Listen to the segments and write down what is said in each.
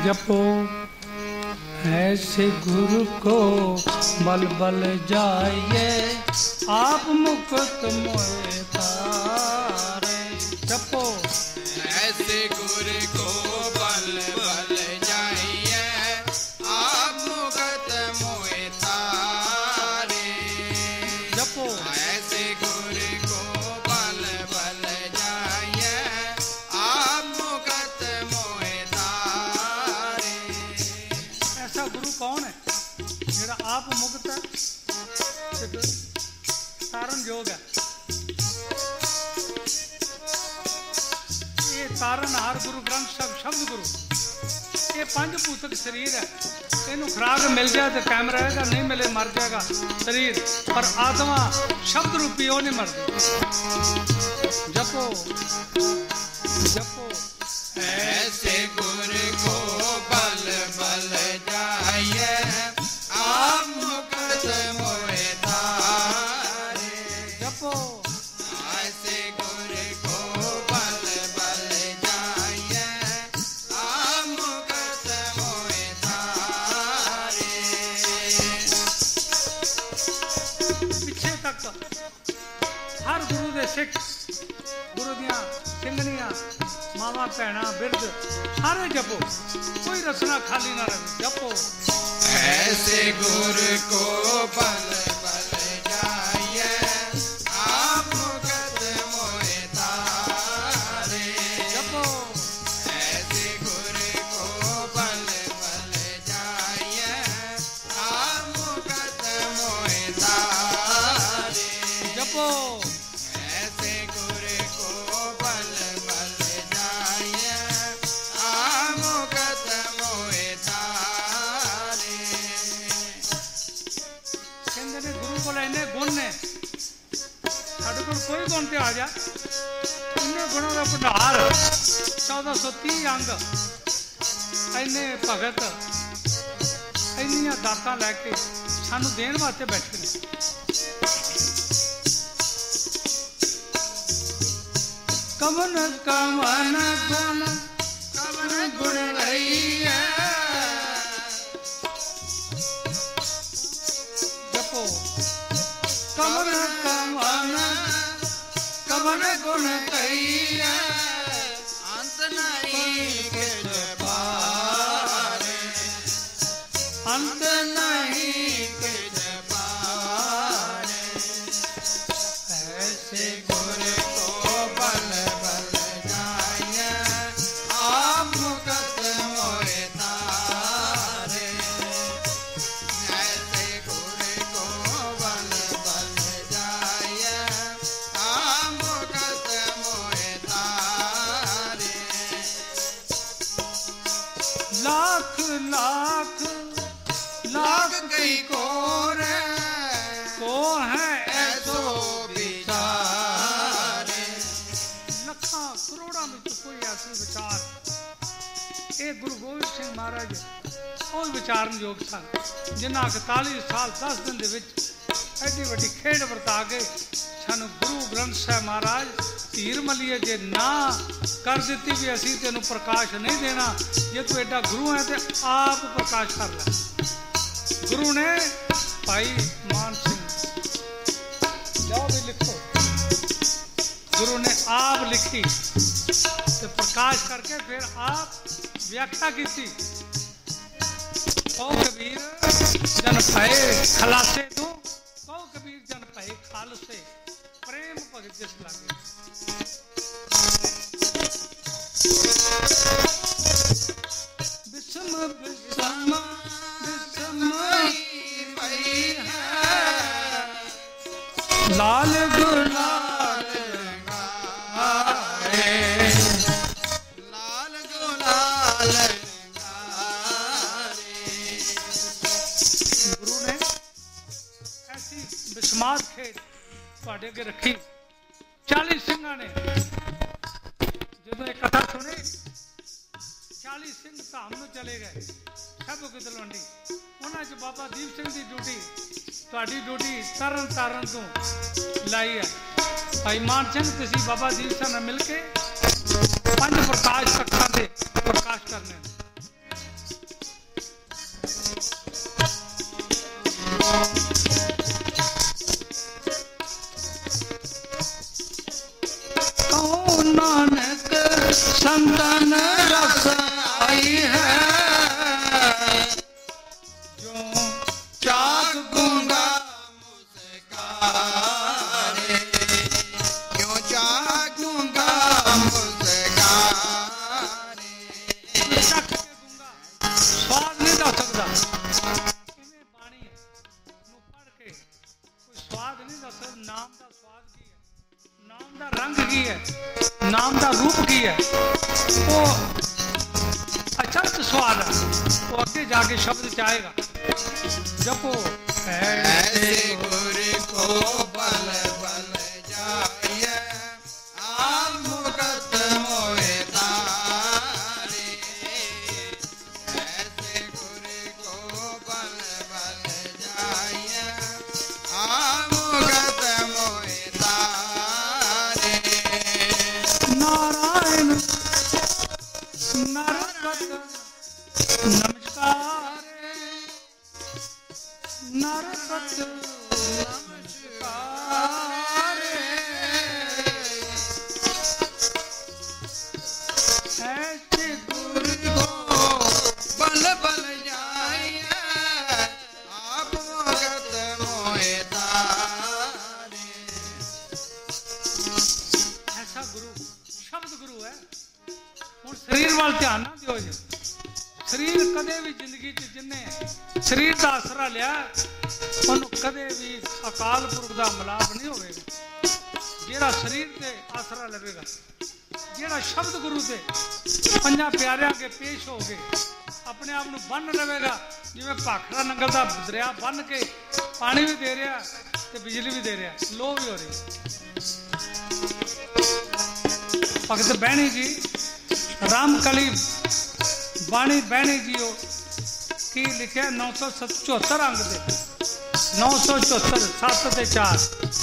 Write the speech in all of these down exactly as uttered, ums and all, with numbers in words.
जपो ऐसे गुरु को बल बल जाइए, आप मुकुट मोए तारे। जपो ऐसे गुरु को बल बल जाइए, आप मुकुट मोए तारे। जपो ऐसे गुरु को बल बल जाइए, आप मुकुट मोए तारे। ऐसा गुरु कौन है जेड़ा आप मुक्त है, तारण योग है। ये तारण हार गुरु ग्रंथ ਸਾਹਿਬ शब्द गुरु, ये पंज भूतक शरीर है। इनू खुराक मिल जाए तो कायम रहेगा, नहीं मिले मर जाएगा शरीर, पर आत्मा शब्द रूपी वो नहीं मरती। जपो जपो ऐसे गुरु को बल बल जाइए, आप मुकुट मोए तारे। जपो ऐसे गुरु को बल बल जाइए, आप मुकुट मोए तारे। पिछे तक हर गुरु दे सिख, गुरु दियां सिंगनियां, मावा भैणा बिरद सारे जपो, कोई रसना खाली ना रहे। जपो ऐसे गुरु को बल बल जाइए, आप मुकुट मोए तारे। जपो ऐसे गुरु को बल बल जाइए, आप मुकुट मोए तारे। जपो ऐसे गुरु को बल बल जाइए, आप मुकुट मोए तारे। कहते ने गुरु को इन्ने गुण ने, साढ़े को कोई गुण ते आ जा, इन्ने गुणों का भंडार, चौदह सौ तीह अंग, इन्ने भगत, इन्नियां दातां लैके सानू देण वास्ते बैठे ने। कवन कवन गुण कवन गुण रहिए, जपो कवन कवन कवन गुण कहिए, अंत नहीं किछ पारे। अंत नहीं किछ पारे। ऐसे गुरु को बल बल जाइए, आप मुकुट मोए तारे। ऐसे गुरु को बल बल जाइए, आप मुकुट मोए तारे। लाख लाख लाख कई कोर को है ऐसो विचारे। लखा करोड़ा में तो कोई ऐसे विचार, ये गुरु गोबिंद सिंह महाराज ਉਹ ਵਿਚਾਰਨ ਯੋਗ ਸਨ, ਜਿਨ੍ਹਾਂ इकतालीस ਸਾਲ दस ਦਿਨ ਦੇ ਵਿੱਚ ਐਡੀ ਵੱਡੀ ਖੇਡ ਵਰਤਾ ਕੇ ਸਾਨੂੰ ਗੁਰੂ ਗ੍ਰੰਥ ਸਾਹਿਬ ਮਹਾਰਾਜ ਧੀਰ ਮਲੀਏ ਜੇ ਨਾ ਕਰ ਦਿੱਤੀ ਵੀ ਅਸੀਂ ਤੈਨੂੰ ਪ੍ਰਕਾਸ਼ ਨਹੀਂ ਦੇਣਾ, ਜੇ ਤੂੰ ਐਡਾ ਗੁਰੂ ਹੈ ਤੇ ਆਪ ਪ੍ਰਕਾਸ਼ ਕਰ ਲੈ। गुरु ने भाई मान सिंह जाओ भी लिखो, गुरु ने आप लिखी तो प्रकाश करके फिर आप व्याख्या की थी। कहो कबीर जन भय खलासे तू, कहो कबीर जन भय खालसे, प्रेम भगत जिस लागे। विषम विषम लाल गुलाल गाए, लाल गुलाल गाए। गुरु ने ऐसी बिस्मात खेत ਤੁਹਾਡੇ ਅੱਗੇ ਰੱਖੀ। चालीस ਸਿੰਘਾਂ ਨੇ ਜਦੋਂ ਇਹ ਕਥਾ ਸੁਣੀ, चालीस ਸਿੰਘ ਧਾਮ ਨੂੰ ਚਲੇ ਗਏ ਸਭ ਗੁਦਲਵੰਡੀ। ਉਹਨਾਂ 'ਚ ਬਾਬਾ ਦੀਪ ਸਿੰਘ ਦੀ ਡਿਊਟੀ, ਤੁਹਾਡੀ ਡਿਊਟੀ ਤਰਨ ਤਾਰਨ ਤੋਂ ਲਾਈ ਹੈ। ਭਾਈ ਮਾਨ ਸਿੰਘ ਤੁਸੀਂ ਬਾਬਾ ਦੀਪ ਸਿੰਘ ਨਾਲ ਮਿਲ ਕੇ ਪੰਜ ਪ੍ਰਕਾਸ਼ ਤਖਤਾਂ ਦੇ ਪ੍ਰਕਾਸ਼ ਕਰਨੇ। रूप की है वो अत्यंत स्वाद है। वो आगे जाके शब्द चाहेगा जपो ऐसे गुर को बल बल जाए आम मुकत मोए तारे। ऐसे गुर को बल बल जाए आम मुकत मोए तारे। नारायण नरपत नमस्कार नरपत नमस्कार। ऐसे गुरु को बल बल जाए आप मुकत मोए तारे। ऐसा गुरु शब्द गुरु है। ਹੁਣ ਸਰੀਰ ਵੱਲ ਧਿਆਨ ਨਾ ਦਿਓ ਜੀ। ਸਰੀਰ ਕਦੇ ਵੀ ਜ਼ਿੰਦਗੀ 'ਚ ਜਿੰਨੇ ਸਰੀਰ ਦਾ ਆਸਰਾ ਲਿਆ ਉਹਨੂੰ ਕਦੇ ਵੀ ਅਕਾਲ ਪੁਰਖ ਦਾ ਮਿਲਾਪ ਨਹੀਂ ਹੋਵੇਗਾ। ਜਿਹੜਾ ਸਰੀਰ ਤੇ ਆਸਰਾ ਲਵੇਗਾ, ਜਿਹੜਾ ਸ਼ਬਦ ਗੁਰੂ ਦੇ ਪੰਜਾਂ ਪਿਆਰਿਆਂ ਅੱਗੇ ਪੇਸ਼ ਹੋ ਕੇ ਆਪਣੇ ਆਪ ਨੂੰ ਬੰਨ ਲਵੇਗਾ, ਜਿਵੇਂ ਭਾਖੜਾ ਨੰਗਲ ਦਾ ਦਰਿਆ ਬੰਨ ਕੇ ਪਾਣੀ ਵੀ ਦੇ ਰਿਹਾ ਤੇ ਬਿਜਲੀ ਵੀ ਦੇ ਰਿਹਾ, ਲੋ ਵੀ ਹੋ ਰਹੀ। ਭਗਤ ਬਹਿਣੀ ਜੀ रामकली बाणी बहनी जी की लिखे नौ सौ चौहत्तर अंग दे नौ सौ चौहत्तर सत्त ते चार।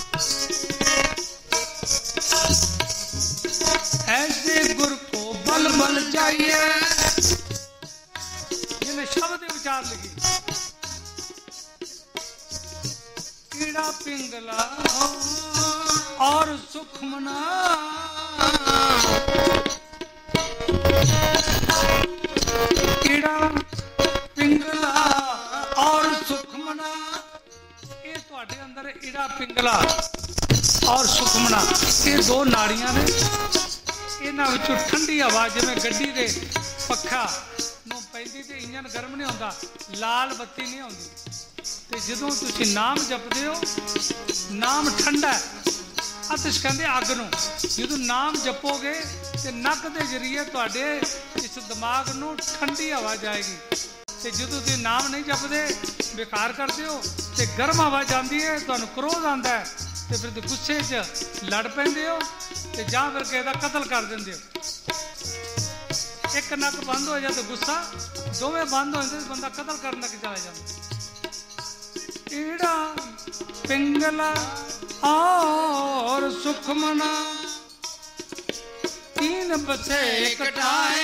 ऐसे गुर को बल बल चाहिए जिन्हें शब्द विचार लिखी। कीड़ा पिंगला और सुखमना कीड़ा पिंगला और सुखमना। ये तुहाडे अंदर ईड़ा पिंगला और सुखमना ये दो नाड़ियां ने। इन्हां विचों ठंडी हवा जिवें गड्डी दे पक्खा नूं पैंदी ते इंजन गर्म नहीं होंदा, लाल बत्ती नहीं आउंदी। ते जदों तुसीं नाम जपदे हो नाम ठंडा है। अतिश कहंदे अग नूं। जदों नाम जपोगे ते नक दे जरिए तुहाडे इस दिमाग नूं ठंडी हवा जाएगी। ते जदों तुसीं नाम नहीं जपदे बेकार करदे हो ते गर्म हवा जांदी है, तुहानूं क्रोध आंदा है ते फिर गुस्से च लड़ पैंदे हो ते जां फिर किसे दा कतल कर दिंदे हो। एक नक बंद हो जाए तो गुस्सा, दोवें बंद हो जाए बंदा कतल करने लग चला जाता। ईड़ा पिंगला और सुखमना तीन बसे कटाए।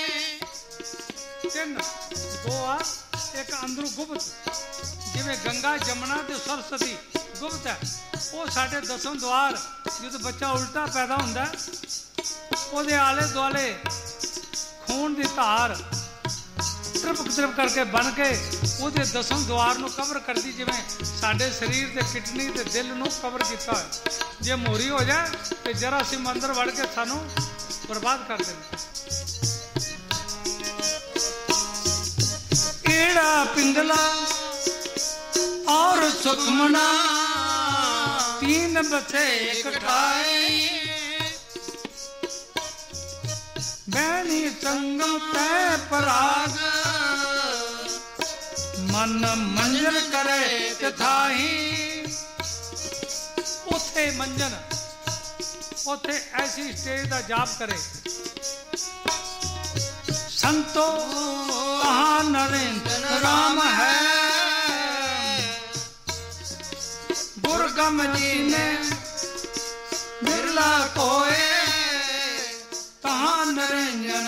तीन दो आ एक अंदरू गुप्त जिवें गंगा जमुना ते सरस्वती गुप्त है। वो साढ़े दसों द्वार जो बच्चा उल्टा पैदा होंदा है ਉਹਦੇ आले दुआले खून की धार ट्रिप ट्रिप करके बन के ਉਹਦੇ दसों द्वार ਨੂੰ कवर करती। जिवें साडे शरीर ते किडनी ते दिल ਨੂੰ कवर किया है। जे मोरी हो जाए तो जरा सी मंदिर वड़ के सानू बर्बाद कर देंगे। ईड़ा पिंगला और सुखमना तीन बसे कटाए। बैनी संगम तय पराग मन मंजन करे तथाही। उथे मंजन उथे ऐसी स्टेज का जाप करे। संतो कहाँ नरेंद्र राम है बुरगम जी ने बिरला कोए कहाँ नरेंजन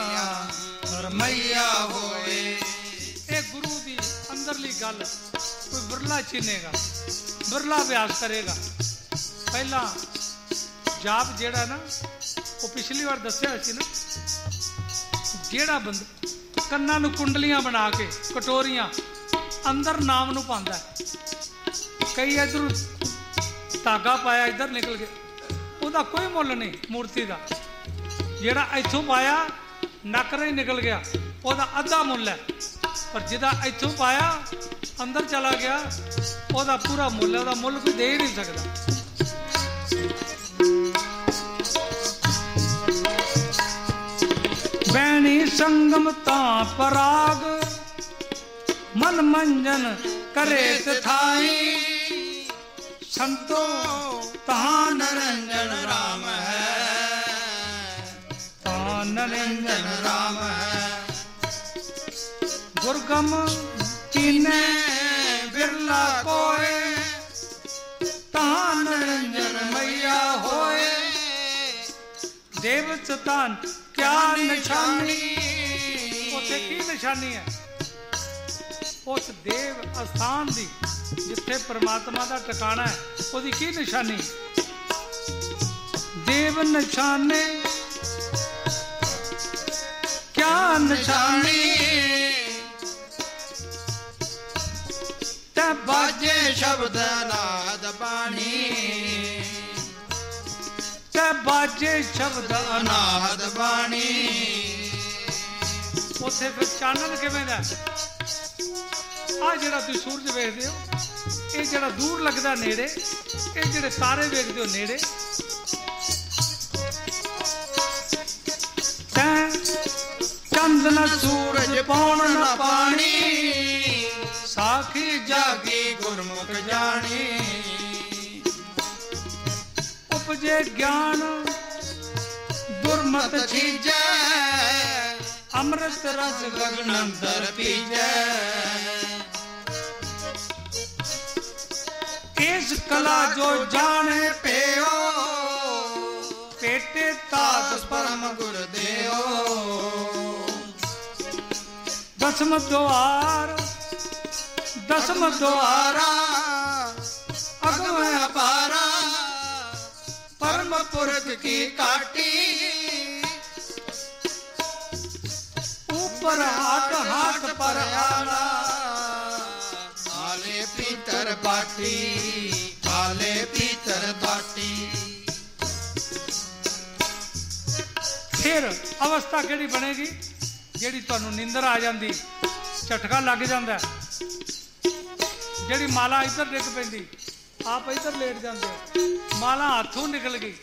मैया होए। एक गुरु की अंदरली गल कोई बिरला चीनेगा, बिरला अभ्यास करेगा। पहला जाप जेड़ा ना वो पिछली बार दसिया सी ना, जेड़ा बंदा कन्ना नूं कुंडलियां बना के कटोरियां अंदर नाम नूं पांदा है। कई इधर धागा पाया इधर निकल गया, ਉਹਦਾ कोई मुल नहीं मूर्ति का। ਜਿਹੜਾ ਇੱਥੋਂ पाया नकरा ही निकल गया ਉਹਦਾ ਅੱਧਾ मुल है। पर जिदा ਇੱਥੋਂ पाया अंदर चला गया ਉਹਦਾ पूरा मुल है। ਉਹਦਾ मुल कोई दे ही नहीं सकता। संगम ता पराग मन मंजन करे तिथाई संतो तहाँ निरंजन राम है, तहाँ निरंजन राम है। दुर्गम कीने बिरला कोय तहाँ निरंजन मैया होए देव चतान क्या निशानी उसे की निशानी है उस देव अस्थान दी जिथे परमात्मा का ठिकाना है उसकी की निशानी देव निशाने क्या निशानी ते बाजे शब्द नाद बाणी ते बाजे शब्द नाद बाणी उथे फिर चानन किवें दा आ जेड़ा तुसीं सूरज वेखदे हो ਇਹ ਜਿਹੜਾ ਦੂਰ ਲੱਗਦਾ ਨੇੜੇ ਇਹ ਜਿਹੜੇ ਤਾਰੇ ਵੇਖਦੇ ਹੋ ਨੇੜੇ ਤੈਂ ਚੰਦ ਨਾ ਸੂਰਜ ਪੌਣ ਨਾ ਪਾਣੀ ਸਾਖੀ जागी गुरमुख जानी ਉਪਜੇ ਗਿਆਨ ਦੁਰਮਤ छीजै ਅੰਮ੍ਰਿਤ ਰਸ ਗਗਨ अंतर पीजै इस कला जो जाने पेओ पेटे तात परम गुरुदेव दसम द्वार दसम द्वारा अगम अपारा परम पुरख की काटी ऊपर हाथ हाथ पर आला आले पीतर बाटी आले पीतर बाटी फिर अवस्था केड़ी बनेगी जेड़ी तुहानू नींदर आ जाती झटका लग जाता जेड़ी माला इधर डिग पैंदी आप इधर लेट जाते माला हाथों निकल गई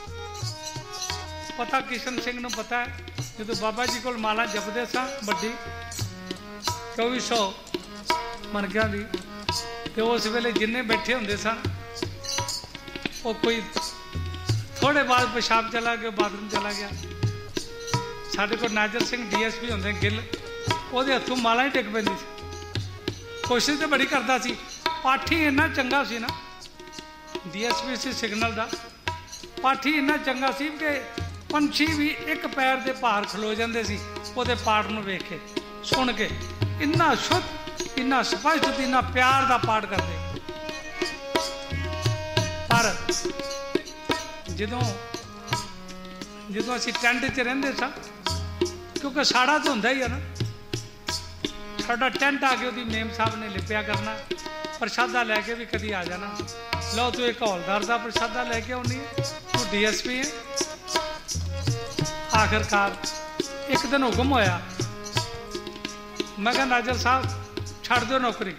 पता किशन सिंह नू पता है जो बाबा जी को माला जपदे सा बड़ी चौबीस सौ मरगिया दी तो उस वेले जिन्ने बैठे होंदे सन वो कोई थोड़े बाद पेशाब चला गया बाथरूम चला गया साढ़े को Nazar Singh D S P होंदे गिल ਉਹਦੇ हथों माला ही टिक पैंदी सी कोशिश तो बड़ी करता सी पाठी इन्ना चंगा सी ना डी एस पी सी सिग्नल का पाठी इन्ना चंगा सी कि पंछी भी एक पैर के भार खलो जाते सी ਉਹਦੇ पाठ ਨੂੰ ਵੇਖ के सुन के इन्ना शुद्ध इन्ना स्पष्ट इन्ना प्यार का पाठ करते पर ਜਦੋਂ ਜਦੋਂ ਅਸੀਂ ਟੈਂਟ 'ਚ ਰਹਿੰਦੇ ਸਾਂ ਕਿਉਂਕਿ ਸਾੜਾ ਤਾਂ ਹੁੰਦਾ ਹੀ ਆ ਨਾ ਸਾਡਾ ਟੈਂਟ ਆ ਕੇ ਉਹਦੀ ਮੇਮ ਸਾਹਿਬ ਨੇ ਲਿਪਿਆ ਕਰਨਾ ਪ੍ਰਸ਼ਾਦਾ ਲੈ ਕੇ ਵੀ ਕਦੀ ਆ ਜਾਣਾ ਲਓ ਤੂੰ ਇੱਕ ਹੌਲਦਾਰ ਦਾ ਪ੍ਰਸ਼ਾਦਾ ਲੈ ਕੇ ਆਉਣੀ ਹੈ ਤੂੰ ਡੀ ਐਸ ਪੀ ਹੈ ਆਖਿਰਕਾਰ ਇੱਕ ਦਿਨ ਹੁਕਮ ਹੋਇਆ ਮੈਂ ਕਿਹਾ ਨਾਜ਼ਰ ਸਾਹਿਬ ਛੱਡ ਦਿਓ ਨੌਕਰੀ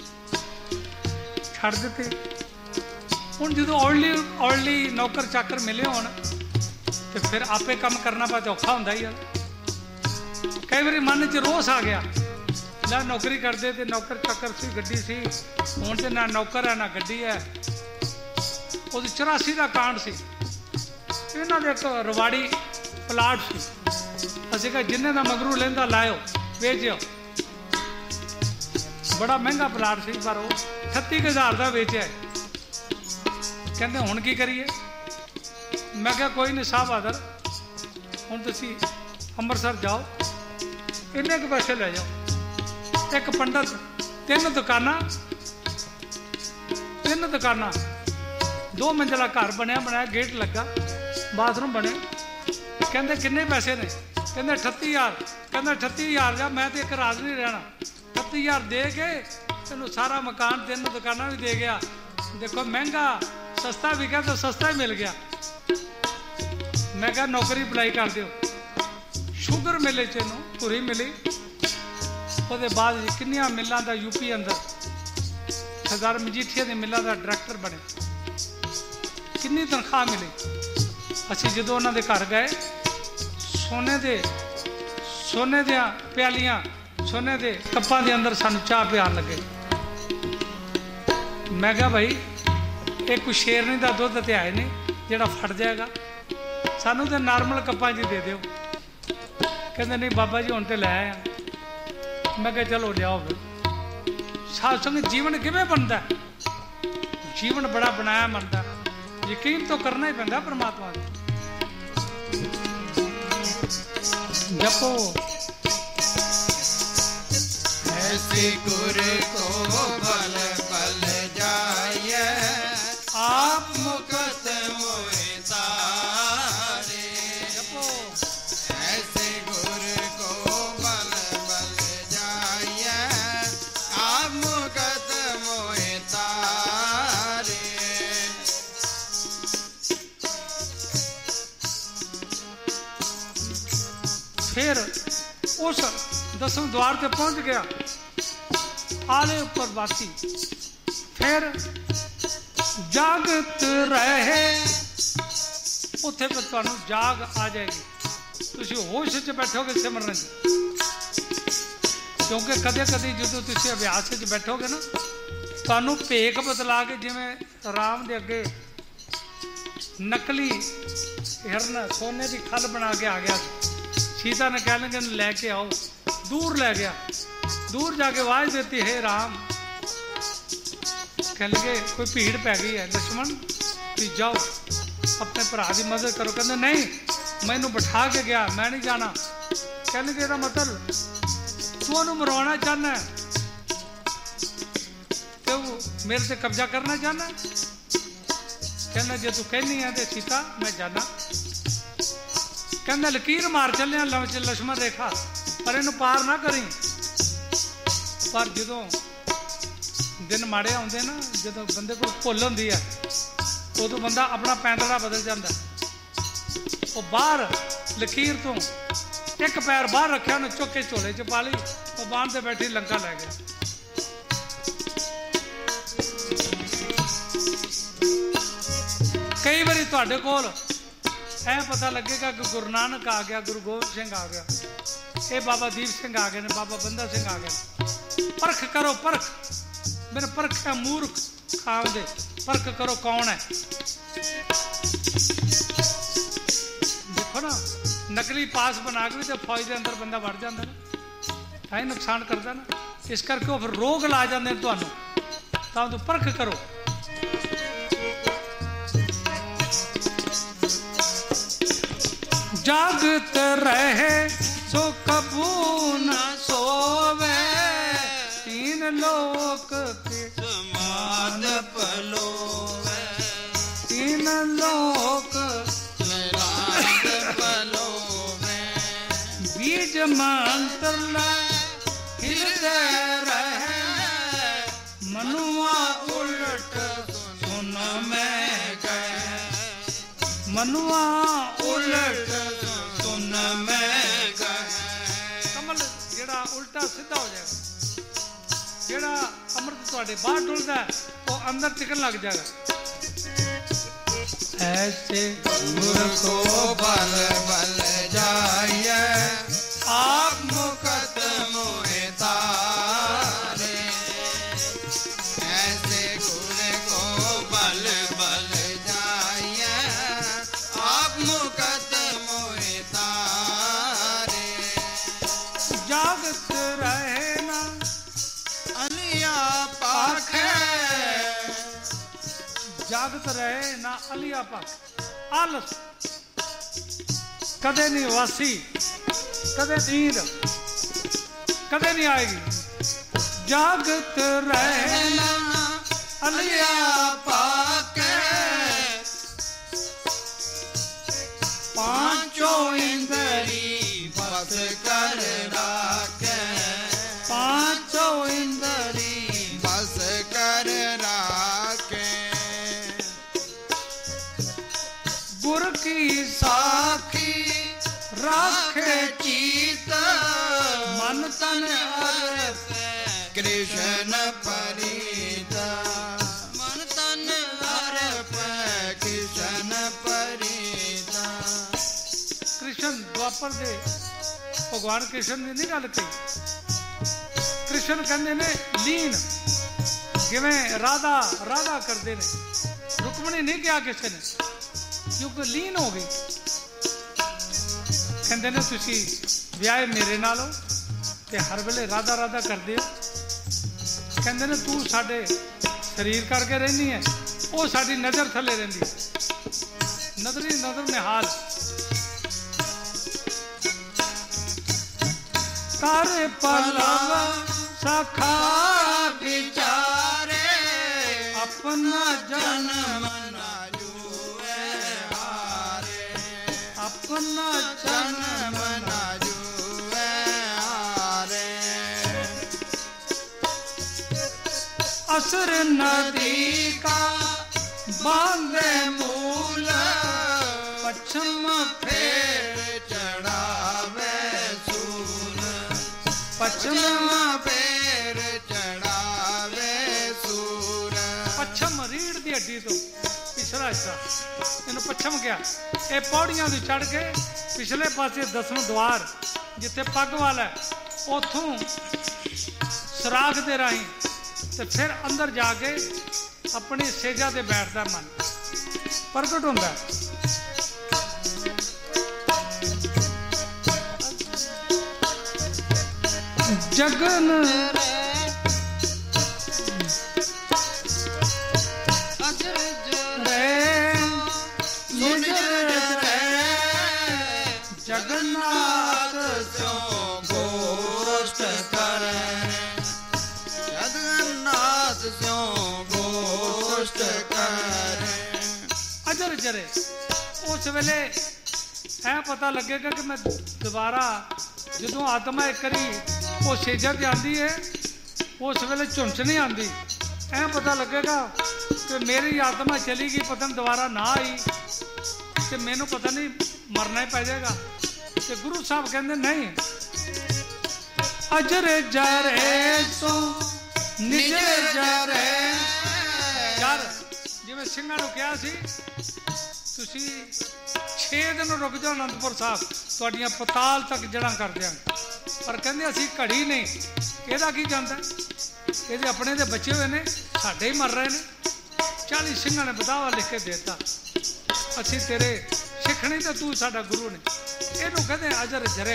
ਛੱਡ ਦਿੱਤੀ ਹੁਣ ਜਦੋਂ ਔਰਲੀ ਔਰਲੀ ਨੌਕਰ ਚਾਕਰ ਮਿਲੇ ਹੋਣ ਤੇ ਫਿਰ ਆਪੇ ਕੰਮ ਕਰਨਾ ਪਾ ਔਖਾ ਹੁੰਦਾ ਹੀ ਆ ਕਈ ਵਾਰੀ ਮਨ 'ਚ ਰੋਸ ਆ ਗਿਆ ਲੈ ਨੌਕਰੀ ਕਰਦੇ ਤੇ ਨੌਕਰ ਚਾਕਰ ਸੀ ਗੱਡੀ ਸੀ ਹੁਣ ਤੇ ਨਾ ਨੌਕਰ ਹੈ ਨਾ ਗੱਡੀ ਹੈ ਉਹਦੀ ਚੁਰਾਸੀ ਦਾ ਕਾਂਡ ਸੀ ਇਹਨਾਂ ਦੇ ਇੱਕ ਰਵਾੜੀ ਪਲਾਟ ਸੀ ਅਸੀਂ ਕਿਹਾ ਜਿੰਨੇ ਦਾ ਮਗਰੂ ਲੈਂਦਾ ਲਾਇਓ ਵੇਚਿਓ ਬੜਾ ਮਹਿੰਗਾ ਪਲਾਟ ਸੀ ਪਰ ਉਹ ਅਠੱਤੀ ਹਜ਼ਾਰ ਦਾ ਵੇਚਿਆ ਕਹਿੰਦੇ ਹੁਣ ਕੀ ਕਰੀਏ ਮੈਂ ਕਿਹਾ ਕੋਈ ਨਹੀਂ ਸਾਹਿਬ ਆਦਰ ਹੁਣ ਤੁਸੀਂ ਅੰਮ੍ਰਿਤਸਰ ਜਾਓ ਇੰਨੇ ਕੁ ਪੈਸੇ ਲੈ ਜਾਓ ਇੱਕ ਪੰਡਤ ਤਿੰਨ ਦੁਕਾਨਾਂ ਤਿੰਨ ਦੁਕਾਨਾਂ ਦੋ ਮੰਜ਼ਲਾ ਘਰ ਬਣਿਆ ਬਣਾਇਆ ਗੇਟ ਲੱਗਾ ਬਾਥਰੂਮ ਬਣੇ ਕਹਿੰਦੇ ਕਿੰਨੇ ਪੈਸੇ ਨੇ ਕਹਿੰਦੇ ਅਠੱਤੀ ਹਜ਼ਾਰ ਕਹਿੰਦਾ ਅਠੱਤੀ ਹਜ਼ਾਰ ਜਾ ਮੈਂ ਤੇ ਇੱਕ ਰਾਤ ਨਹੀਂ ਰਹਿਣਾ ਅਠੱਤੀ ਹਜ਼ਾਰ ਦੇ ਕੇ ਤੈਨੂੰ ਸਾਰਾ ਮਕਾਨ ਤਿੰਨ ਦੁਕਾਨਾਂ ਵੀ ਦੇ ਗਿਆ ਦੇਖੋ ਮਹਿੰਗਾ ਸਸਤਾ ਵੀ ਕਿਹਾ ਤਾਂ ਸਸਤਾ ਹੀ ਮਿਲ ਗਿਆ ਮੈਂ ਕਿਹਾ ਨੌਕਰੀ ਅਪਲਾਈ ਕਰ ਦਿਓ ਸ਼ੂਗਰ ਮਿਲੇ ਚ ਇਹਨੂੰ ਧੁਰੀ ਮਿਲੀ ਉਹਦੇ ਬਾਅਦ ਕਿੰਨੀਆਂ ਮਿੱਲਾਂ ਦਾ ਯੂਪੀ ਅੰਦਰ ਸਰਦਾਰ ਮਜੀਠੀਆ ਦੀ ਮਿੱਲਾਂ ਦਾ ਡਾਇਰੈਕਟਰ ਬਣੇ ਕਿੰਨੀ ਤਨਖਾਹ ਮਿਲੀ ਅਸੀਂ ਜਦੋਂ ਉਹਨਾਂ ਦੇ ਘਰ ਗਏ ਸੋਨੇ ਦੇ सोने दियां प्यालियां सोने दे कप्पां दे अंदर सानू चाह पियान लगे। मैं कहा भाई ये कोई शेरनी का दुध तो है नहीं जिहड़ा फट जाएगा, सानू तो नॉर्मल कप्पां च दे दिओ। कहते नहीं बाबा जी हुण ते लै आए। मैं कहा चलो लियाओ फिर। साध संगत जीवन किवें बनता है? जीवन बड़ा बनाया बनता है, यकीन तो करना ही पैंदा परमात्मा दे। जपो ऐसे गुर को बल बल जाए, आप मुकत मोए तारे। जपो ऐसे गुर को बल बल जाए, आप मुकत मोए तारे। फिर उस दसवें द्वार पे पहुंच गया, आले ऊपर बाती। फिर जागत रहे, उत्थे पर तुहानू जाग आ जाएगी, तुसी होश च बैठोगे सिमरन च। क्योंकि कदे कदे जो तुसी अभ्यास च बैठोगे ना, तुहानू भेख बदला के, जिवें राम दे अगे नकली हिरन सोने की खल बना के आ गया, सीता ने कह लगे लैके आओ, दूर ले गया। दूर जाके आवाज देती है राम, कह लगे कोई भीड़ पै गई है, लक्ष्मण तुम जाओ अपने भरा की मदद करो। कहते नहीं मैनू बिठा के गया, मैं नहीं जाना। कह लगे ਇਹਦਾ मतलब तू ਉਹਨੂੰ मरवाना चाहना है, तो मेरे से कब्जा करना चाहना है। कहना जे तू कहनी है तो सीता मैं जाना। कहना लकीर मार चलिया लक्ष्मण रेखा, पर इनू पार ना करी। पर जो दिन माड़े आते ना, जो बंदे को भुल होंदी है, उदों बंदा अपना पैंतड़ा बदल जाता। वो बाहर लकीर तो एक पैर बाहर रखा, उन्हें चुक के झोले च पा ली, वो बांध से बैठी लंका लै गया। कई बारी तुहाडे कोल ऐ पता लगेगा कि गुरु नानक आ गया, गुरु गोबिंद सिंह आ गया, ये बाबा दीप सिंह आ गए ने, बाबा बंदा सिंह आ गए। परख करो परख, मेरे परख है मूर्ख खाम दे, परख करो कौन है। देखो ना नकली पास बना के भी तो फौज के अंदर बंदा वड़ जाता ना, है नुकसान करता ना। इस करके वो फिर रोग ला जाते हैं तुहानू, तां तो परख करो। जागत रहे सो कबू न सोवे, तीन लोक के समाद पलोवे, तीन लोक समाद पलोवे। बीज मंत्र हृदय रहे, मनुआ उलट सुन में गए, मनुआ उलट सुन में गए। कमल जेड़ा उल्टा सीधा हो जाएगा, जेड़ा अमृत तुहाडे बाहर डुलदा है वो अंदर टिकन लग जाएगा। ऐसे गुर को बल बल जाए, आप मुकत मोए तारे। ऐसे गुर को बल बल जाए, आप मुकत मोए तारे। जागत रहे ना अलिया पाखे, जागत रहे ना अलिया पाक। आलस कदे नहीं वासी, कदे नींद कदे नहीं आएगी। जागत रहे ना अलिया पाके, पांचों इंद्री बस कर राखे, पांचों इंद्री बस कर राखे। गुर की साखी राखे चीत, मन तन अर्प कृष्ण परीत। मन तन अर्प कृष्ण परीत। कृष्ण द्वापर दे भगवान कृष्ण की नहीं गल कही। कृष्ण कहते ने लीन, जिवें राधा राधा करते ने, रुक्मणी नहीं किया किसी ने, क्योंकि लीन हो गई। कहते ने तुसी विआह मेरे नालों ते हर वेले राधा राधा करते हो। कहते ने तू साडे शरीर करके रहनी है, वो साडी नजर थले रहिंदी है, नजरी नजर में हाल। तारे पलव सखा विचारे अपना जन्म ना जुए हारे, अपना जन्म ना जुए हारे। असर नदी का बांधे मूल, पश्चिम फेर चढ़ावे सूर, पश्चिम फेर चढ़ावे सूर। पश्चिम रीढ़ की हड्डी तो पिछला हिस्सा इन पश्चिम गया। ये पौड़ियां से चढ़ के पिछले पासे दसवें द्वार जिथे पग वाला है, उथों सुराख दे राही ते फिर अंदर जाके अपनी सेजा ते बैठदा मन प्रगट होंदा है। जगन जगन्नाथ स्यो गोष्ठ करे, जगन्नाथ स्यो गोष्ठ करे। अजर जरे उस वेले ऐ पता लगेगा कि मैं दोबारा जो आत्मा एक करी वो सेजा ते आंदी है, उस वेले झुंझ नहीं आंदी। ऐ पता लगेगा कि मेरी आत्मा चली गई, पता नहीं दोबारा ना आई तो मैनू पता नहीं मरना ही पै जाएगा। तो गुरु साहब कहते नहीं, अजर जरे सो निज जरे जर। जिवें ਸਿੰਘਾਂ ਨੂੰ ਕਿਹਾ ਸੀ ਤੁਸੀਂ छे दिन रुक जाओ आनंदपुर साहब, ਤੁਹਾਡੀਆਂ ਪਤਾਲ तक जड़ा कर ਦਿਆਂਗੇ। पर कहते असी घड़ी नहीं, ਇਹਦਾ ਕੀ ਜਾਂਦਾ, ਇਹਦੇ ਆਪਣੇ ਦੇ बचे हुए ने, साडे ही मर रहे ने। चालीस ਸਿੰਘਾਂ ने बधावा लिख के देता, असी तेरे सिख नहीं तो तू साडा गुरु ने। ਇਹਨੂੰ कहते अजर जरे।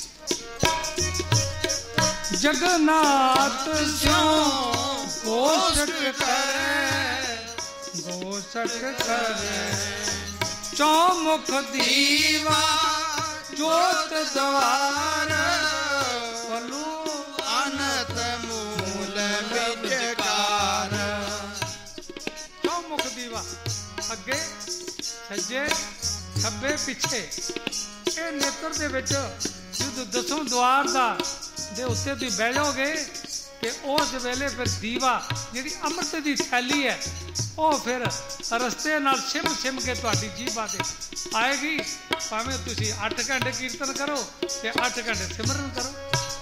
जगन्नाथ स्यो गोष्ठ करे, गोष्ठ करे चौमुख दीवा जोत द्वार, पलू अनत मूल विचकार। चौमुख दीवा अगे सज्जे खब्बे पिछे, ये नेत्र दे विच जो दसों द्वार दा दे उत्ते तुसीं बह जाओगे ते उस वेले फिर दीवा जिहड़ी अमृत दी थैली है वो फिर रस्ते नाल सिम सिम के तुहाडी जीभा ते आएगी। भावें तुसीं अठ घंटे कीर्तन करो ते अठ घंटे सिमरन करो।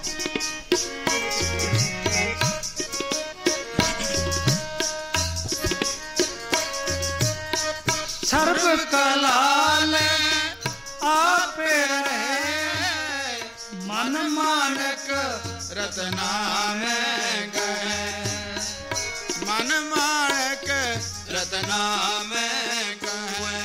सर्व कलाल आपे रहे, मन मानक रतना में गए, मन मानक रतना में गए।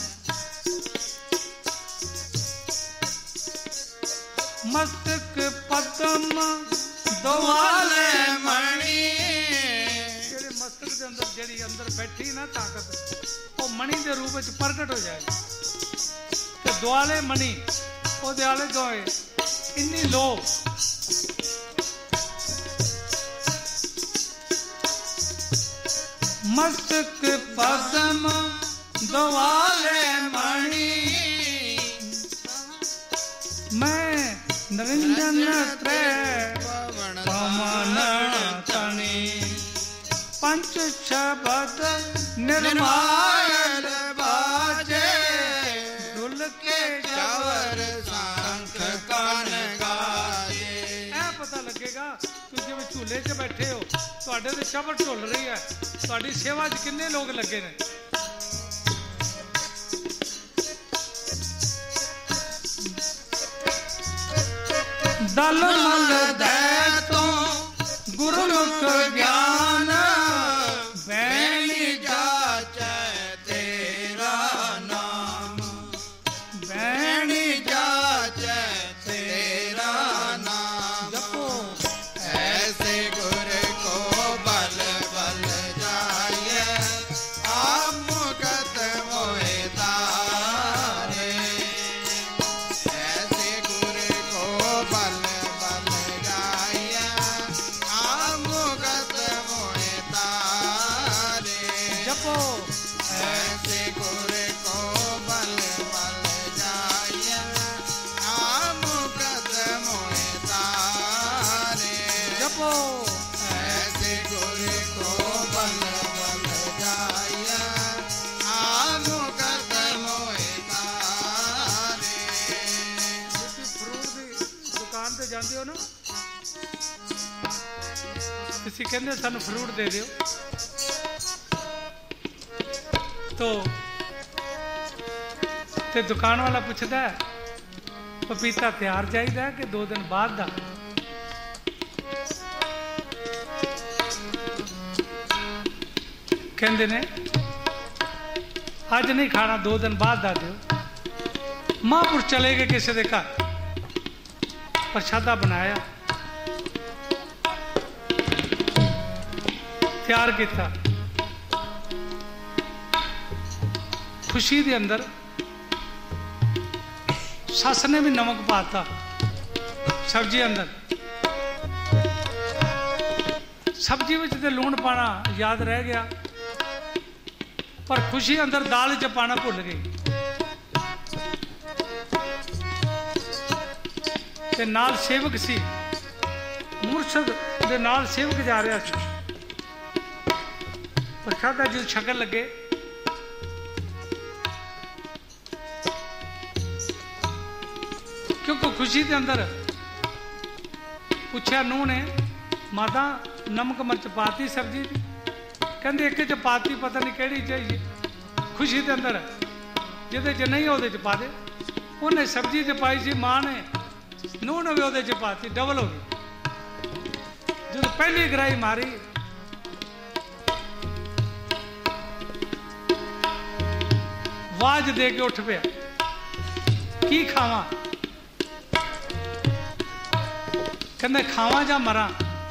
मस्तक पद्म दोवाले मणि, जेड़े मस्तक दे अंदर जेड़ी अंदर बैठी ना ताकत वो मणि के रूप में प्रगट हो जाए। ते दुआले मणि वो आले दोए इन्नी लोभ मस्तक पद्म दोवाले मणि, मैं निरंजन त्रै पवन तनि, पंच शब्द निर्मायल बाजे, दुल के चवर सांख कान गाजे। ऐ पता लगेगा तुम जिवें झूले च बैठे हो, तुहाडे ते चवर झुल रही है, तुहाडी सेवा च किन्ने लोग लगे ने। दल मल दे तो गुरुमुख ज्ञान बैणी जाचै तेरा नाम बैणी जाचै तेरा नाम जपो ऐसे गुर को बल बल जाए आप मुकत मोए तारे ऐसे गुर को बल बल जाए आप मुकत मोए तारे जपो ऐसे गुर को बल बल जाए आप मुकत मोए तारे जपो ऐसे गुर को बल बल जाया आम कदम होए तारे ਤੁਸੀਂ ਫਰੂਟ ਦੀ ਦੁਕਾਨ ਤੇ ਜਾਂਦੇ ਹੋ ਨਾ, ਤੁਸੀਂ ਕਹਿੰਦੇ ਸਾਨੂੰ ਫਰੂਟ ਦੇ ਦਿਓ, ਤੋ ਤੇ ਦੁਕਾਨ ਵਾਲਾ ਪੁੱਛਦਾ ਹੈ, ਪਪੀਤਾ ਤਿਆਰ ਚਾਹੀਦਾ ਹੈ ਕਿ ਦੋ ਦਿਨ ਬਾਅਦ ਦਾ? ਕਹਿੰਦੇ ਨੇ ਅੱਜ ਨਹੀਂ ਖਾਣਾ, ਦੋ ਦਿਨ ਬਾਅਦ ਦਾ ਦਿਓ। ਮਹਾਂਪੁਰਸ਼ ਚਲੇ ਗਏ ਕਿਸੇ ਦੇ ਘਰ, ਪ੍ਰਸ਼ਾਦਾ ਬਣਾਇਆ, ਤਿਆਰ ਕੀਤਾ, ਖੁਸ਼ੀ ਦੇ ਅੰਦਰ ਸੱਸ ਨੇ ਵੀ ਨਮਕ ਪਾਤਾ ਸਬਜ਼ੀ ਅੰਦਰ, ਸਬਜ਼ੀ ਵਿੱਚ ਤੇ ਲੂਣ ਪਾਣਾ ਯਾਦ ਰਹਿ ਗਿਆ, ਪਰ ਖੁਸ਼ੀ ਅੰਦਰ ਦਾਲ ਚ ਪਾਣਾ ਭੁੱਲ ਗਈ। ਤੇ ਨਾਲ ਸੇਵਕ ਸੀ, ਮੁਰਸ਼ਦ ਦੇ ਨਾਲ ਸੇਵਕ ਜਾ ਰਿਹਾ ਸੀ, ਪ੍ਰਸ਼ਾਦਾ ਜਦੋਂ ਛਕਣ ਲੱਗੇ ਕਿਉਂਕਿ ਖੁਸ਼ੀ ਦੇ ਅੰਦਰ ਪੁੱਛਿਆ ਨੂੰਹ ਨੇ, ਮਾਤਾ ਨਮਕ ਮਿਰਚ ਪਾਤੀ ਸਬਜ਼ੀ ਦੀ? ਕਹਿੰਦੇ ਇੱਕ ਚ ਪਾਤੀ, ਪਤਾ ਨਹੀਂ ਕਿਹੜੀ ਚਾਹੀਏ। ਖੁਸ਼ੀ ਦੇ ਅੰਦਰ ਜਿਹਦੇ ਚ ਨਹੀਂ ਉਹਦੇ ਚ ਪਾ ਦੇ। ਉਹਨੇ ਸਬਜ਼ੀ ਚ ਪਾਈ ਸੀ, ਮਾਂ ਨੇ ਨੂੰਹ ਨੇ ਵੀ ਉਹਦੇ ਚ ਪਾਤੀ, ਡਬਲ ਹੋ ਗਈ। ਜਦੋਂ ਪਹਿਲੀ ਗਰਾਈ ਮਾਰੀ ਆਵਾਜ਼ ਦੇ ਕੇ ਉੱਠ ਪਿਆ, ਕੀ ਖਾਵਾਂ? ਕਹਿੰਦਾ ਖਾਵਾਂ ਜਾਂ ਮਰਾਂ?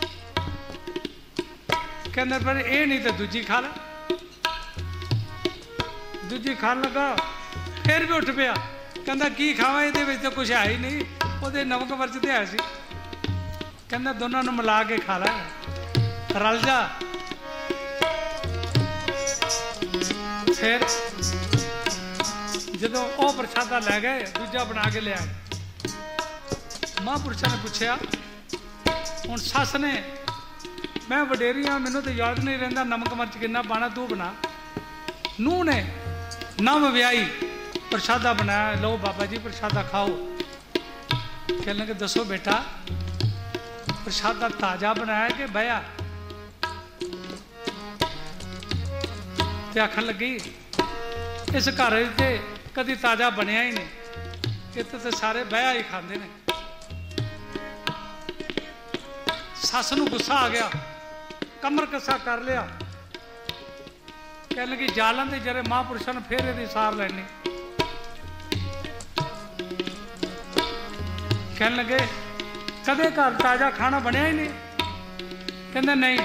ਕਹਿੰਦਾ ਪਰ ਇਹ ਨਹੀਂ ਤਾਂ ਦੂਜੀ ਖਾ ਲੈ। ਦੂਜੀ ਖਾਣ ਲੱਗਾ, ਫਿਰ ਵੀ ਉੱਠ ਪਿਆ, ਕਹਿੰਦਾ ਕੀ ਖਾਵਾਂ, ਇਹਦੇ ਵਿੱਚ ਤਾਂ ਕੁਛ ਹੈ ਹੀ ਨਹੀਂ, ਉਹਦੇ ਨਮਕ ਮਿਰਚ ਤੇ ਹੈ ਸੀ। ਕਹਿੰਦਾ ਦੋਨਾਂ ਨੂੰ ਮਿਲਾ ਕੇ ਖਾ ਲੈ, ਰਲ ਜਾ। ਫਿਰ ਜਦੋਂ ਉਹ ਪ੍ਰਸ਼ਾਦਾ ਲੈ ਗਏ, ਦੂਜਾ ਬਣਾ ਕੇ ਲਿਆ। ਮਹਾਂਪੁਰਸ਼ਾਂ ਨੇ ਪੁੱਛਿਆ, ਹੁਣ ਸੱਸ ਨੇ, ਮੈਂ ਵਡੇਰੀ ਹਾਂ, ਮੈਨੂੰ ਤਾਂ ਯਾਦ ਨਹੀਂ ਰਹਿੰਦਾ ਨਮਕ ਮਿਰਚ ਕਿੰਨਾ ਪਾਣਾ, ਤੂੰ ਬਣਾ। ਨੂੰਹ ਨੇ ਨਵ ਵਿਆਹੀ ਪ੍ਰਸ਼ਾਦਾ ਬਣਾਇਆ, ਲਓ ਬਾਬਾ ਜੀ ਪ੍ਰਸ਼ਾਦਾ ਖਾਓ। ਕਹਿਣ ਲੱਗੇ ਦੱਸੋ ਬੇਟਾ ਪ੍ਰਸ਼ਾਦਾ ਤਾਜ਼ਾ ਬਣਾਇਆ ਕਿ ਬਹਿਆ? ਤੇ ਆਖਣ ਲੱਗੀ ਇਸ ਘਰ ਵਿੱਚ ਤੇ ਕਦੀ ਤਾਜ਼ਾ ਬਣਿਆ ਹੀ ਨਹੀਂ, ਇੱਥੇ ਤੇ ਸਾਰੇ ਬਹਿਆ ਹੀ ਖਾਂਦੇ ਨੇ। ਸੱਸ ਨੂੰ ਗੁੱਸਾ ਆ ਗਿਆ, ਕਮਰ ਕੱਸਾ ਕਰ ਲਿਆ, ਕਹਿਣ ਲੱਗੀ ਜਾਲਨ ਦੇ ਜਰੇ ਮਹਾਂਪੁਰਸ਼ਾਂ ਨੂੰ ਫੇਰ ਇਹਦੀ ਸਾਰ ਲੈਣੀ। ਕਹਿਣ ਲੱਗੇ ਕਦੇ ਘਰ ਤਾਜ਼ਾ ਖਾਣਾ ਬਣਿਆ ਹੀ ਨਹੀਂ? ਕਹਿੰਦੇ ਨਹੀਂ।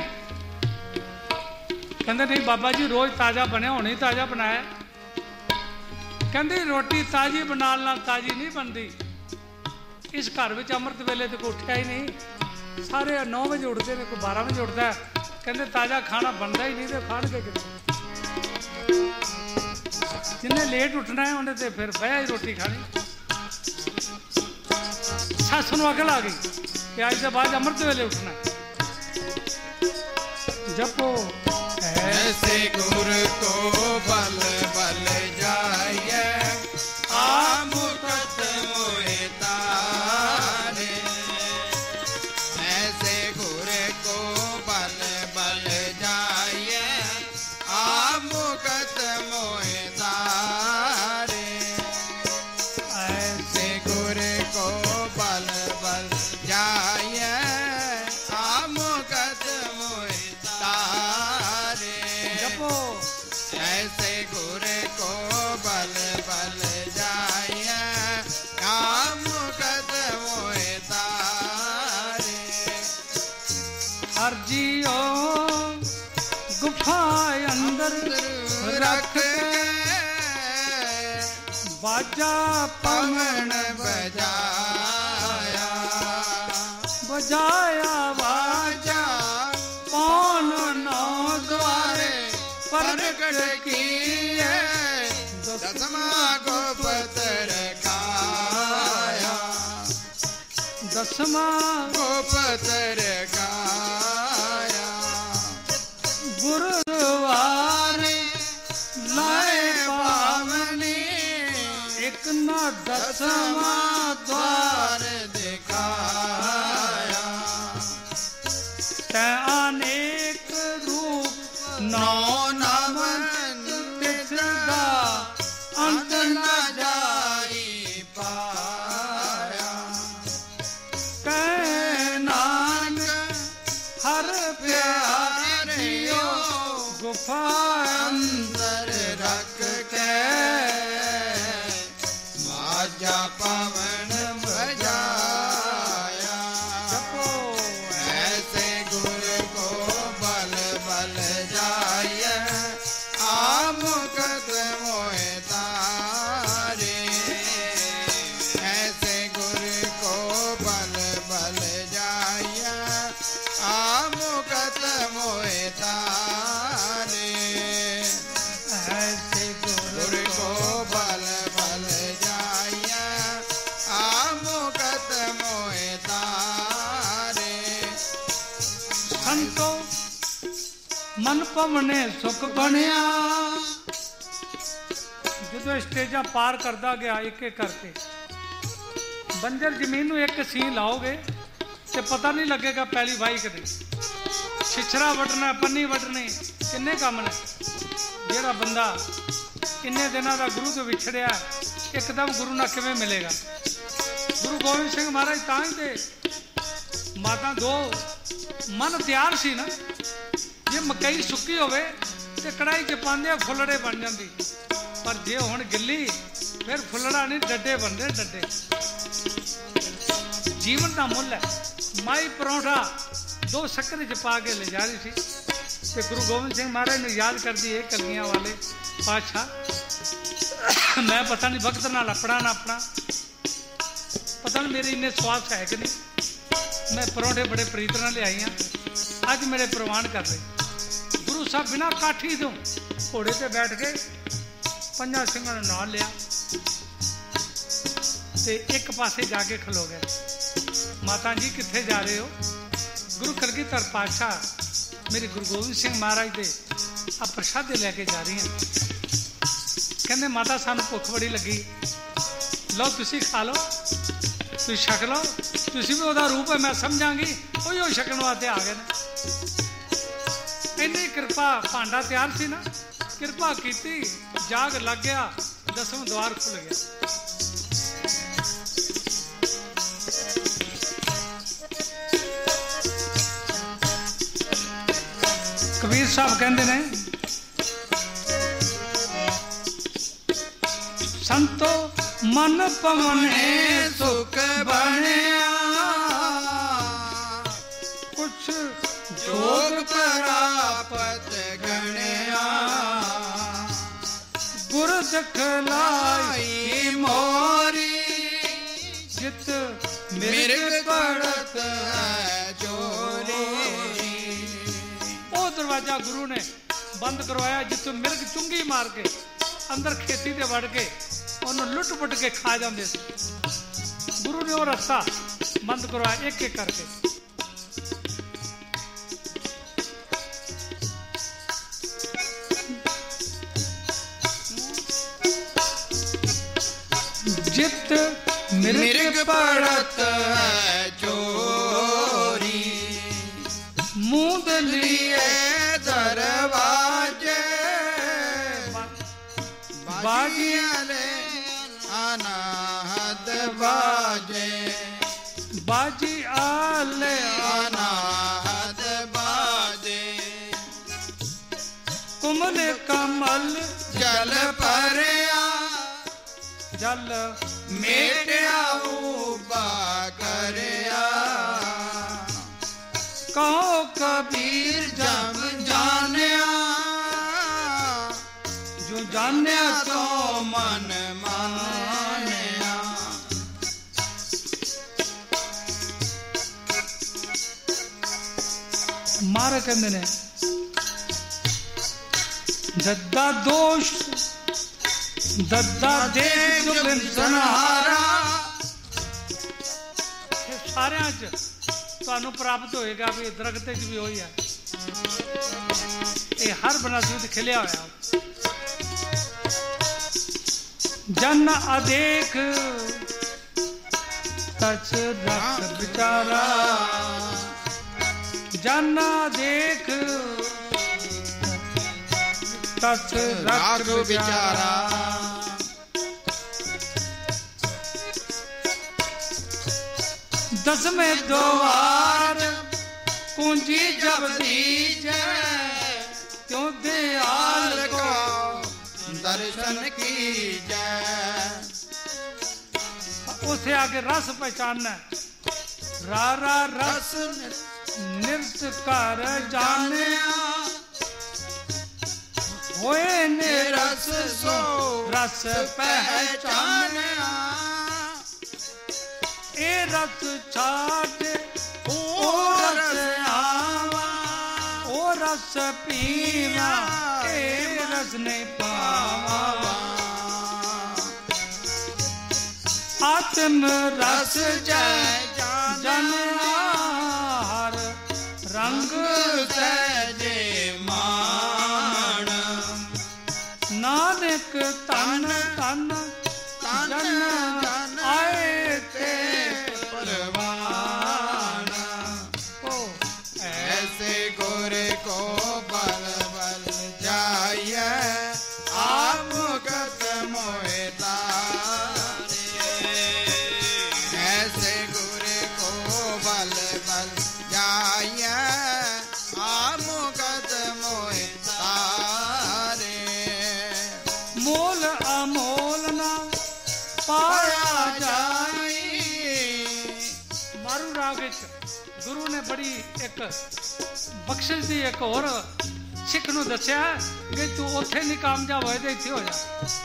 ਕਹਿੰਦੇ ਨਹੀਂ ਬਾਬਾ ਜੀ ਰੋਜ਼ ਤਾਜ਼ਾ ਬਣਿਆ, ਹੁਣੇ ਤਾਜ਼ਾ ਬਣਾਇਆ। ਕਹਿੰਦੇ ਰੋਟੀ ਤਾਜ਼ੀ ਬਣਾਉਣ ਨਾਲ ਤਾਜ਼ੀ ਨਹੀਂ ਬਣਦੀ। ਇਸ ਘਰ ਵਿੱਚ ਅੰਮ੍ਰਿਤ ਵੇਲੇ ਤੇ ਕੋਈ ਉੱਠਿਆ ਹੀ ਨਹੀਂ, ਸਾਰੇ ਨੌ ਵਜੇ ਉੱਠਦੇ ਨੇ, ਕੋਈ ਬਾਰਾਂ ਵਜੇ ਉੱਠਦਾ। ਕਹਿੰਦੇ ਤਾਜ਼ਾ ਖਾਣਾ ਬਣਦਾ ਹੀ ਨਹੀਂ, ਤੇ ਖਾਣਗੇ ਕਿਤੇ? ਜਿੰਨੇ ਲੇਟ ਉੱਠਣਾ ਹੈ ਉਹਨੇ ਤੇ ਫਿਰ ਬਹਿਆ ਹੀ ਰੋਟੀ ਖਾਣੀ। ਸੱਸ ਨੂੰ ਅਕਲ ਆ ਗਈ ਕਿ ਅੱਜ ਤੋਂ ਬਾਅਦ ਅੰਮ੍ਰਿਤ ਵੇਲੇ ਉੱਠਣਾ। ਜਪੋ ऐसे गुर को बल बल जाए आम मुकत मोए तारे। ऐसे गुर को बल बल जाए आम मुकत मोए तारे। ऐसे गुर को बल बल जपो ऐसे गुर को बल बल जाय काम कदमों तारे हर जियो गुफा अंदर रख बाजा पवन बजाया बजाया बाजा पौन नौ द्वारे प्रकट किए दसमा को पतर खाया दसमा को पतर खाया गुरुद्वारे लाए पावनी एक न दसमा द्वार दिखाया तै अनेक रूप नौ नवन तिसदा अंत न जाई पाया कै नानक हर प्यारियो गुफा अंदर रख के बाजा पवन बजाया जपो ऐसे गुर को बल बल जाय आम कदमों तारे ऐसे गुर को बल बल जाय आम कदमों तारे ऐसे गुर को बल बल जाय आम कदमों तारे संतो मन पवने सुख बनया जो स्टेजा पार करता गया एक एक करके बंजर जमीन ਨੂੰ एक सी लाओगे ਤੇ पता नहीं लगेगा पहली भाई कदे छिछरा वटना पन्नी वटने किन्ने काम ने ਜਿਹੜਾ ਬੰਦਾ ਕਿੰਨੇ ਦਿਨਾਂ ਦਾ ਗੁਰੂ ਤੋਂ ਵਿਛੜਿਆ ਇੱਕਦਮ ਗੁਰੂ ਨਾਲ ਕਿਵੇਂ ਮਿਲੇਗਾ ਗੁਰੂ ਗੋਬਿੰਦ ਸਿੰਘ ਮਹਾਰਾਜ ਤਾਂ ਹੀ ਤੇ ਮਾਤਾ ਦੋ ਮਨ ਤਿਆਰ ਸੀ ਨਾ ਜੇ ਮਕਈ ਸੁੱਕੀ ਹੋਵੇ ਤੇ ਕੜਾਈ 'ਚ ਪਾਉਂਦੇ ਫੁੱਲੜੇ ਬਣ ਜਾਂਦੀ ਪਰ ਜੇ ਹੁਣ ਗਿੱਲੀ ਫਿਰ ਫੁੱਲੜਾ ਨਹੀਂ ਡੱਡੇ ਬਣਦੇ ਡੱਡੇ ਜੀਵਨ ਦਾ ਮੁੱਲ ਹੈ ਮਾਈ ਪਰੌਂਠਾ ਦੋ ਸ਼ੱਕਰ 'ਚ ਪਾ ਕੇ ਲੈ ਜਾ ਰਹੀ ਸੀ ਤੇ ਗੁਰੂ ਗੋਬਿੰਦ ਸਿੰਘ ਮਹਾਰਾਜ ਨੂੰ ਯਾਦ ਕਰਦੀ ਹੈ ਕਲਗੀਆਂ ਵਾਲੇ ਪਾਤਸ਼ਾਹ ਮੈਂ ਪਤਾ ਨਹੀਂ ਵਕਤ ਨਾਲ ਆਪਣਾ ਨਾ ਆਪਣਾ ਪਤਾ ਨਹੀਂ ਮੇਰੇ ਇੰਨੇ ਸਵਾਦ ਹੈ ਕਿ ਨਹੀਂ ਮੈਂ ਪਰੌਂਠੇ ਬੜੇ ਪ੍ਰੀਤ ਨਾਲ ਲਿਆਈ ਹਾਂ ਅੱਜ ਮੇਰੇ ਪ੍ਰਵਾਨ ਕਰ ਰਹੇ ਗੁਰੂ ਸਾਹਿਬ ਬਿਨਾ ਕਾਠੀ ਤੋਂ ਘੋੜੇ ਤੇ ਬੈਠ ਕੇ ਪੰਜਾਂ ਸਿੰਘਾਂ ਨੂੰ ਨਾਲ ਲਿਆ ਤੇ ਇੱਕ ਪਾਸੇ ਜਾ ਕੇ ਖਲੋ ਗਏ ਮਾਤਾ ਜੀ ਕਿੱਥੇ ਜਾ ਰਹੇ ਹੋ ਗੁਰੂ ਕਲਗੀਧਰ ਪਾਤਸ਼ਾਹ मेरे गुरु गोबिंद सिंह महाराज दे आ प्रसादे लैके जा रही हैं कहते माता सानू भुख बड़ी लगी लो तुसी खा लो तुसी छक लो तुसी भी ओदा रूप है मैं समझांगी ओही छकण वास्ते आ गए इन्नी कृपा भांडा तैयार सी ना कृपा कीती जाग लग गया दसवें द्वार खुल गया कबीर साहब कहते ने संतो मन पवने सुख बनया कुछ जोग प्राप्त गणया गुर दिखलाई मोरी जित मिर्ग पड़त है चोरी दरवाजा गुरु ने बंद करवाया जितों मिर्ग चुंगी मार के अंदर खेती ते वड़ के उन्होंने लुट पुट के खा जाते गुरु ने वो रास्ता बंद करवाया एक एक करके जित मिर्ग पड़त है चोरी मुंह लिए दरवाजे बाजियाले अनाहत बाजे बाजी आले अनाहत बाजे तुमने कमल जल भरिया जल मेटिया उबा करया कहो कबीर जब जानिया जो जानिया तो मन मानिया मारे कहते ने दद्दा दोष दद्दा देख बिन संहारा सारे ਤੁਹਾਨੂੰ ਪ੍ਰਾਪਤ ਹੋਏਗਾ ਵੀ ਦਰਖਤ ਚ ਵੀ ਹੋਈ ਹੈ ਇਹ ਹਰ ਬਨਸਪਤੀ ਖਿਲਿਆ ਹੋਇਆ ਜਨ ਅਦੇਖ ਤਚ ਰਖ ਵਿਚਾਰਾ ਜਨ ਦੇਖ ਤਚ ਰਖ ਵਿਚਾਰਾ दसवें द्वार कुंजी जब दीजै क्यों दयाल को दर्शन कीजै उसे आगे रस पहचानना रा रा रस नृत्य कर जाने होए निरस सो रस पहचाने ए रस छाट ओ रस आवा ओ रस पीवा ए रस नहीं पावा आत्म रस जय जन हर रंग सहजे मान नानक तन तन जन आए ते परवान ओ ऐसे गुर को बल बल जाइए आप गत मोहे तारे ऐसे गुर को बल बल जाइए आप गत मोहे तारे मोल अमोल ना पाया जाई मारू राग गुरु ने बड़ी एक बख्शिश दी एक और सिख नूं दस्या कि तू उत्थे नहीं कामयाब होए ते इत्थे हो जा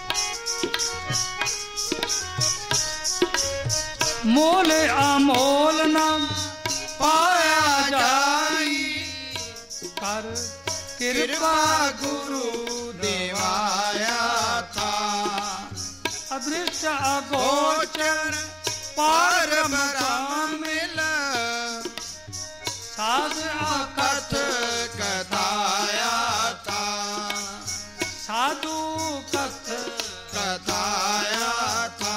मोल अमोल ना पाया जाई कर कृपा गुरु देवाया था अदृश्य अगोचर पार मिल साध कथ कथाया था साधु कथ कथाया था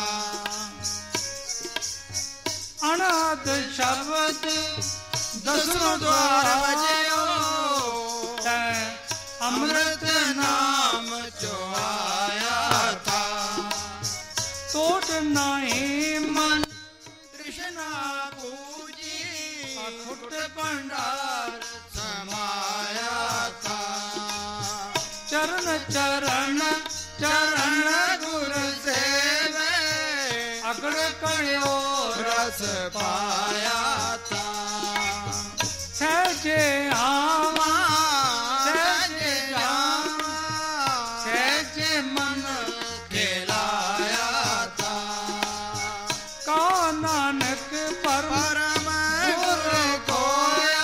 अनाद शब्द दसों द्वार बजयो अमृत नाम जो आया था टोट नहीं मन कृष्णा पूजी खुट भंडार समाया था चरण चरण चरण गुर सेवे अगड़ कड़ो रस पाया था सहजे आवा सहजे आवा सहजे मन खिलाया था का नानक परम परम गुर खोया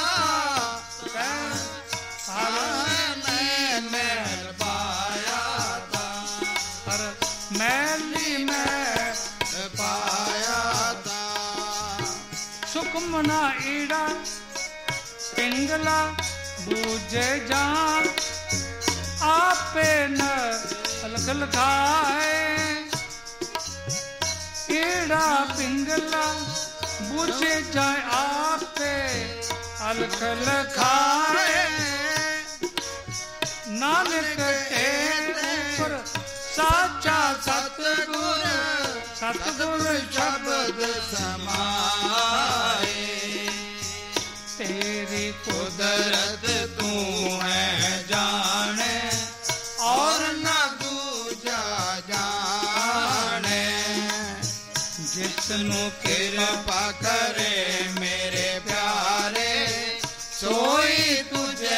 हर में महल पाया था हर मैली में पाया था सुखमना ईड़ा पिंगला बूझे जान आपे न अलग लगाए ईड़ा पिंगला बूझे जाए आपे अलग लगाए नानक तेरे ऊपर साचा सतगुर सतगुर शब्द समाए तेरी कुदरत तू है जाने नु कृपा करे मेरे प्यारे सोई तुझे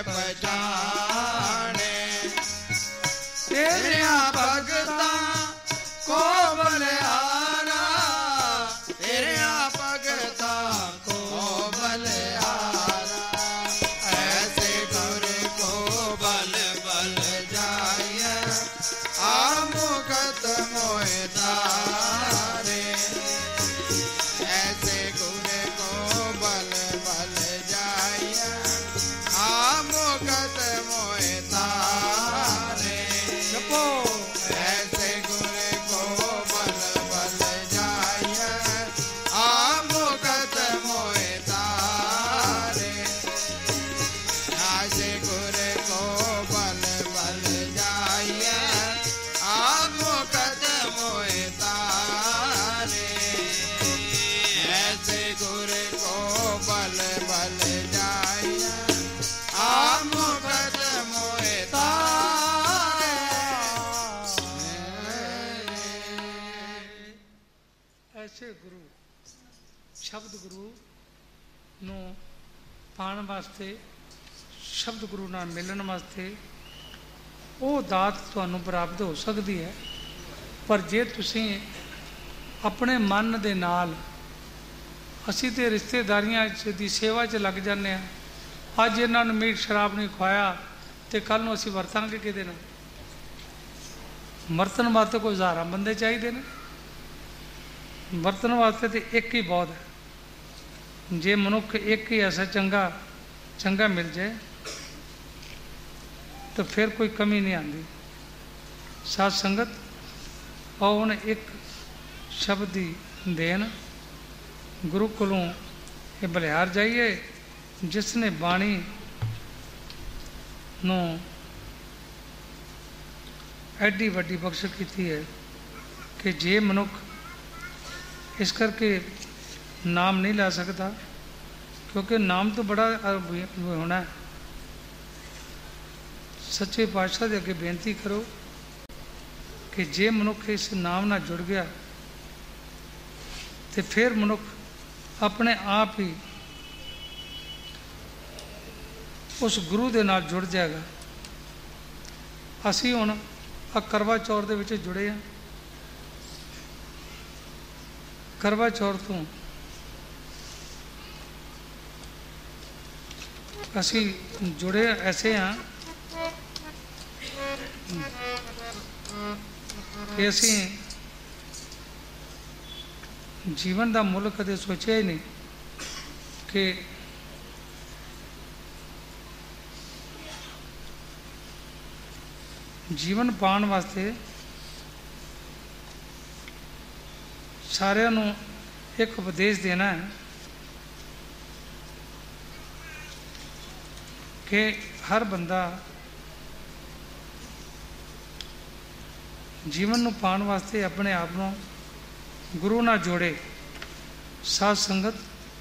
पहचाने तेरिया भगता को बलिहारा तेरिया भगता को बलिहारा ऐसे गुर को बल बल जाए आमुखत मोह तारे ऐसे गुर को बल बल जाए आमुखत मोह तारे जपो ऐसे गुर को बल बल जाए आमुखत मोह तारे ऐसे गुर को बल बल जाए आमुखत मोह तारे ऐसे गुर को बल बल जाए आमुखत मोह तारे ऐसे गुरु शब्द गुरु ਨੂੰ ਪਾਣ ਵਾਸਤੇ ਸ਼ਬਦ ਗੁਰੂ ਨਾਲ ਮਿਲਣ ਵਾਸਤੇ ਉਹ ਦਾਤ ਤੁਹਾਨੂੰ ਪ੍ਰਾਪਤ ਹੋ ਸਕਦੀ ਹੈ ਪਰ ਜੇ ਤੁਸੀਂ ਆਪਣੇ ਮਨ ਦੇ ਨਾਲ ਅਸੀਂ ਤੇ ਰਿਸ਼ਤੇਦਾਰੀਆਂ 'ਚ ਦੀ ਸੇਵਾ 'ਚ ਲੱਗ ਜਾਂਦੇ ਹਾਂ ਅੱਜ ਇਹਨਾਂ ਨੂੰ ਮੀਟ ਸ਼ਰਾਬ ਨਹੀਂ ਖਵਾਇਆ ਤੇ ਕੱਲ ਨੂੰ ਅਸੀਂ ਵਰਤਾਂਗੇ ਕਿਹਦੇ ਨਾਲ ਵਰਤਣ ਵਾਸਤੇ ਕੋਈ ਹਜ਼ਾਰਾਂ ਬੰਦੇ ਚਾਹੀਦੇ ਨੇ ਵਰਤਣ ਵਾਸਤੇ ਤੇ ਇੱਕ ਹੀ ਬਹੁਤ ਹੈ ਜੇ ਮਨੁੱਖ ਇੱਕ ਹੀ ਐਸਾ ਚੰਗਾ ਚੰਗਾ ਮਿਲ ਜਾਏ ਤਾਂ ਫਿਰ ਕੋਈ ਕਮੀ ਨਹੀਂ ਆਉਂਦੀ ਸਾਧ ਸੰਗਤ ਆਓ ਹੁਣ ਇੱਕ ਸ਼ਬਦ ਦੀ ਦੇਣ ਗੁਰੂ ਕੋਲੋਂ ਇਹ ਬਲਿਹਾਰ ਜਾਈਏ ਜਿਸ ਨੇ ਬਾਣੀ ਨੂੰ ਐਡੀ ਵੱਡੀ ਬਖਸ਼ਿਸ਼ ਕੀਤੀ ਹੈ ਕਿ ਜੇ ਮਨੁੱਖ ਇਸ ਕਰਕੇ ਨਾਮ ਨਹੀਂ ਲੈ ਸਕਦਾ ਕਿਉਂਕਿ ਨਾਮ ਤੋਂ ਬੜਾ ਹੋਣਾ ਹੈ ਸੱਚੇ ਪਾਤਸ਼ਾਹ ਦੇ ਅੱਗੇ ਬੇਨਤੀ ਕਰੋ ਕਿ ਜੇ ਮਨੁੱਖ ਇਸ ਨਾਮ ਨਾਲ ਜੁੜ ਗਿਆ ਤੇ ਫਿਰ ਮਨੁੱਖ ਆਪਣੇ ਆਪ ਹੀ ਉਸ ਗੁਰੂ ਦੇ ਨਾਲ ਜੁੜ ਜਾਏਗਾ ਅਸੀਂ ਹੁਣ ਆ ਕਰਵਾ ਚੌਥ ਦੇ ਵਿੱਚ ਜੁੜੇ ਹਾਂ ਕਰਵਾ ਚੌਥ ਤੋਂ ਅਸੀਂ ਜੁੜੇ ਐਸੇ ਹਾਂ ਕਿ ਅਸੀਂ ਜੀਵਨ ਦਾ ਮੁੱਲ ਕਦੇ ਸੋਚਿਆ ਹੀ ਨਹੀਂ ਕਿ ਜੀਵਨ ਪਾਉਣ ਵਾਸਤੇ ਸਾਰਿਆਂ ਨੂੰ ਇੱਕ ਉਪਦੇਸ਼ ਦੇਣਾ ਹੈ ਕਿ ਹਰ ਬੰਦਾ ਜੀਵਨ ਨੂੰ ਪਾਉਣ ਵਾਸਤੇ ਆਪਣੇ ਆਪ ਨੂੰ ਗੁਰੂ ਨਾਲ ਜੋੜੇ ਸਾਧ ਸੰਗਤ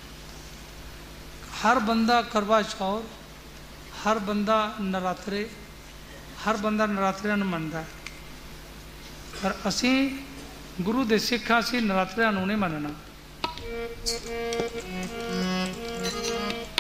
ਹਰ ਬੰਦਾ ਕਰਵਾ ਚੌਥ ਹਰ ਬੰਦਾ ਨਰਾਤਰੇ ਹਰ ਬੰਦਾ ਨਰਾਤਰਿਆਂ ਨੂੰ ਮੰਨਦਾ ਪਰ ਅਸੀਂ ਗੁਰੂ ਦੇ ਸਿੱਖ ਅਸੀਂ ਨਰਾਤਰਿਆਂ ਨੂੰ ਨਹੀਂ ਮੰਨਣਾ